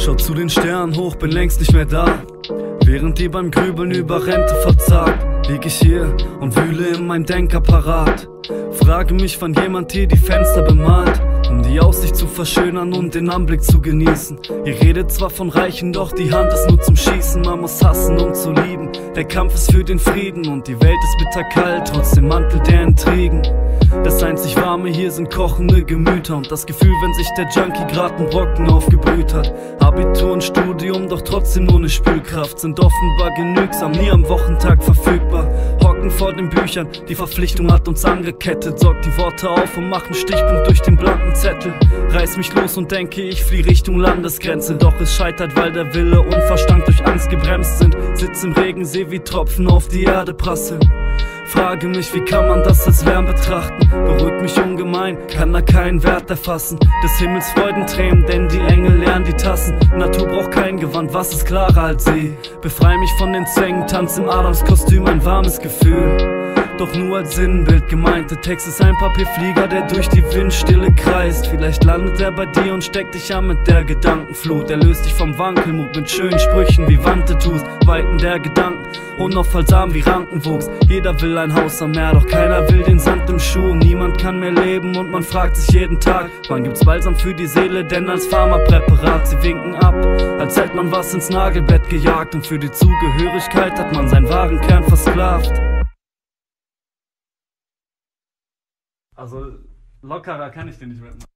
Schau zu den Sternen hoch, bin längst nicht mehr da. Während die beim Grübeln über Rente verzagt, lieg ich hier und wühle in meinem Denkapparat. Frage mich, wann jemand hier die Fenster bemalt, um die Aussicht zu verschönern und den Anblick zu genießen. Ihr redet zwar von Reichen, doch die Hand ist nur zum Schießen. Man muss hassen, um zu lieben. Der Kampf ist für den Frieden und die Welt ist bitterkalt, trotz dem Mantel der Intrigen. Das einzig Warme hier sind kochende Gemüter und das Gefühl, wenn sich der Junkie grad einen Brocken aufgebrüht hat. Abitur und Studium, doch trotzdem ohne Spülkraft, sind offenbar genügsam, nie am Wochentag verfügbar. Hocken vor den Büchern, die Verpflichtung hat uns angekettet. Sorgt die Worte auf und macht einen Stichpunkt durch den blanken Zettel. Reiß mich los und denke, ich flieh Richtung Landesgrenze. Doch es scheitert, weil der Wille und Verstand durch Angst gebremst sind. Sitz im Regen, seh wie Tropfen auf die Erde prasseln. Frage mich, wie kann man das als Lärm betrachten? Beruhigt mich ungemein, kann da keinen Wert erfassen. Des Himmels Freudentränen, denn die Engel leeren die Tassen. Natur braucht kein Gewand, was ist klarer als See? Befrei mich von den Zwängen, tanz im Adamskostüm, ein warmes Gefühl. Doch nur als Sinnbild gemeint, der Text ist ein Papierflieger, der durch die Windstille kreist. Vielleicht landet er bei dir und steckt dich an mit der Gedankenflut. Er löst dich vom Wankelmut mit schönen Sprüchen wie Wandtattoos, Weiten der Gedanken, unaufhaltsam wie Rankenwuchs. Jeder will ein Haus am Meer, doch keiner will den Sand im Schuh. Niemand kann mehr leben und man fragt sich jeden Tag, wann gibt's Balsam für die Seele, denn als Pharmapräparat. Sie winken ab, als hätte man was ins Nagelbett gejagt, und für die Zugehörigkeit hat man seinen wahren Kern versklavt. Also lockerer kann ich den nicht mitmachen.